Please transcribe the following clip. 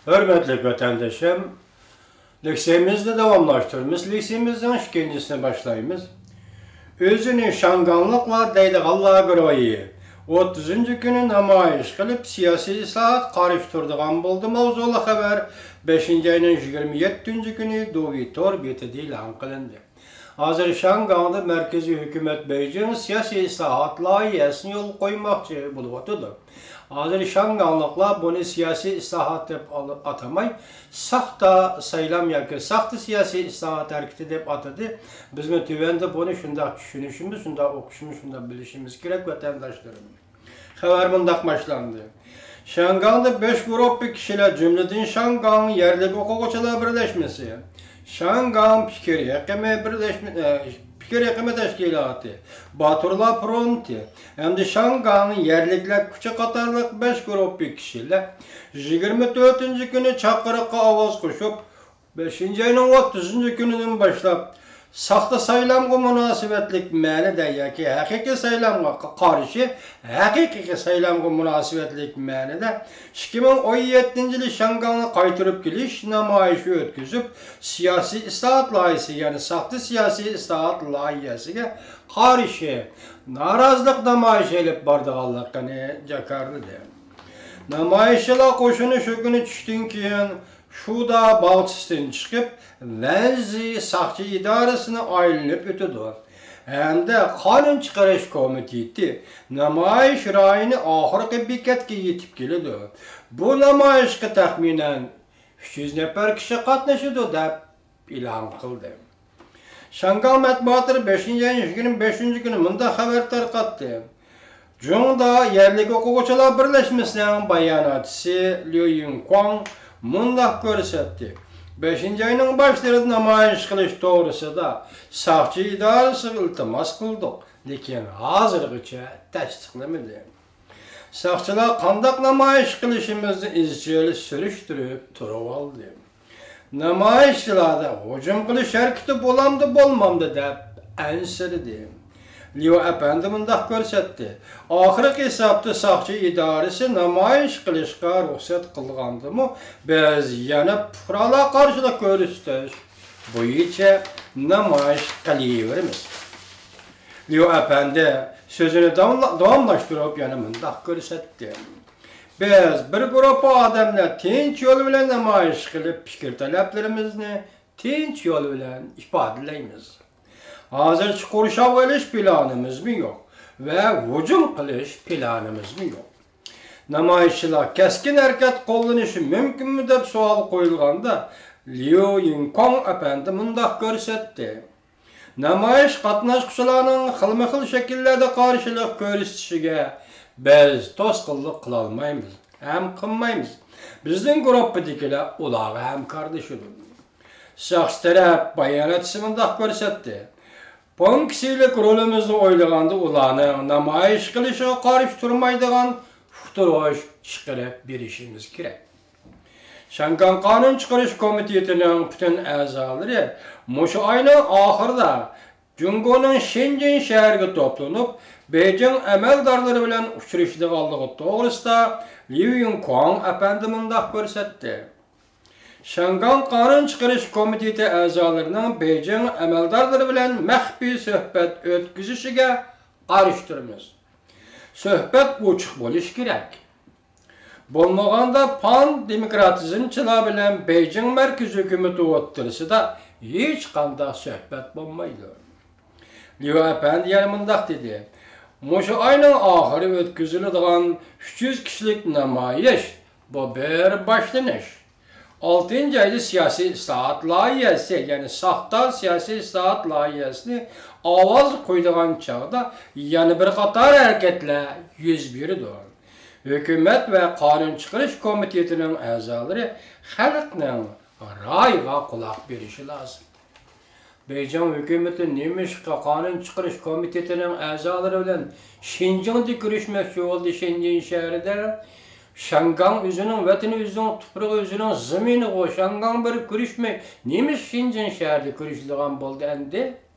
Hürmetli vatandaşım, lisemizni davamlaştırımız, lisemizin ikincisine başlayımız. Özünü şanganlıkla deydiğalla görüyü, 30. günü namayiş kılıp siyasi islahat karıştırdıgan buldu mavzulu haber 5. ayının 27. günü Dovitor betidi ilan kılındı. Hazır Şanganda merkezi hükümet Beijing siyasi islahat layihesini yol koymakçı buluyordu. Hazır Şanganlıkla bunu siyasi islahat dep atamay, saxta saylam yoki saxta siyasi islahat hareketi dep atadı. Bizim tüvende bunu şunda düşünüşümüz, şunda okuşumuz, şunda bilişimiz gerek vatandaşlarım. Haber mundaq başlandı. Şanganda 5 grup kişiler cümleden Şangan yerlik hukukçular birleşmesi. Şangan Fikir Yıkımı Teşkilatı, Baturlar Fronti, hem de Şangan'ın yerlikler küçük katarlık 5 grup kişiler 24. günü Çakırık'a avaz koşup 5. ayının 30. gününün başlap saxta saylamga münasibetlik ma'nida yoki haqiqiy saylamga qarshi haqiqiy saylamga münasibetlik ma'nida 2017-yili Şanganni qaytirib kelish namoyishi o'tkazib, siyosiy islahat loyihasi, ya'ni saxta siyosiy islahat loyihasiga qarshi norozilik namoyishi olib bordiganligini jakardi. Namoyishchilar qo'shini shu kuni tushdan keyin Şuda Balçistan çıkıp Venzi Sakçı İdaresi'ne ayrılıp ötüdü. Hem de kanun çıkarış komiteti namayış rayını ahırkı beketke yetip geldi. Bu namayışka tahminen 300 nefer kişi katlaşıdı da ilan kıldı. Şangan matbuatları 5. ayın 25. günü mında haber tarqatdı. Cunda yerlik hukukçular birleşmesinin bayanatçısı Liu Yingguang mundaq görsetdi. 5. ayının başlarında namoyish qilish to'g'risida Soqchi idorasiga iltimos qildik, lekin hozirgacha tasdiqlamadi. Soqchilar qanday namoyish qilishimizni izchil surishtirib turib oldi. Namoyishchilarda hujum qilish harakati bo'lamdi, bo'lmamdi deb ansirdi. Liu Efendi mundaq ko'rsatdi. Oxirgi hisobda Soqchi idorasi namoyish qilishga ruxsat qilgandimi, biz yana fuqarolar qarshilik ko'rsatish bo'yicha namoyish qilaveramiz. Liu Efendi so'zini davomlashtirib yana mundaq ko'rsatdi. Biz bir guruh odamlar tinch yo'l bilan namoyish qilib, fikr talablarimizni tinch yo'l bilan ifodalaymiz. Hozircha qurshav olish planimiz mi yo'q va hujum qilish planimiz mi yo'q? Namoyishchilar keskin harakat qo'llanishi mumkinmi deb savol qo'yilganda Liu Yingguang efendi mundaq ko'rsatdi. Namoyish qatnashchilarining xilma-xil shakllarda qarshilik ko'rsatishiga biz to'sqinlik qila olmaymiz, ham qilmaymiz. Bizning guruhdagilar ularga ham qardoshdir. Shaxs taraf bayonotchisi mundaq ko'rsatdi. Ponksilik rolimizni o'ylaganda ularni namoyish qilishiga qarshi turmaydigan futurosh chiqarib berishimiz kerak. Şangan Qonun chiqarish komitetining butun a'zolari mushu oyning oxirida Jungoning Shenzhen shahriga to'planib, Beijing amaldorlari bilan uchrashadiganligi to'g'risida Liu Yingguang efendi mundaq ko'rsatdi. Şangan Qonun chiqarish komiteti a'zolarining Beijing amaldorlari bilan maxfiy suhbat o'tkazishiga qarshi turamiz. Suhbat ochiq bo'lishi kerak. Bo'lmaganda pan demokratizmchilar bilan Beijing markaziy hukumati o'rtasida hech qanday suhbat bo'lmaydi. Liu Efendi yana mundaq dedi. Mushu oyning oxiri o'tkaziladigan 300 kishilik namoyish bu bir boshlanish. 6. ayda siyosiy islahat loyihasi, ya'ni saxta siyosiy islahat loyihasini ovoz qo'ydigan chog'da yana bir qator harakatlar yuz berdi. Hukumat va qonun chiqarish komitetining a'zolari xalqning ra'yiga quloq berishi lozim. Beijing hukumati Nemishqa qonun chiqarish komitetining a'zolari bilan Shenzhengda ko'rishmoqchi bo'ldi. Shenzhen shahrida Şangan özünün vatani özünün tuprağı özünün zemini o Şangan bir görüşme neymiş Şincan şehirde görüşülüğün boldu endi.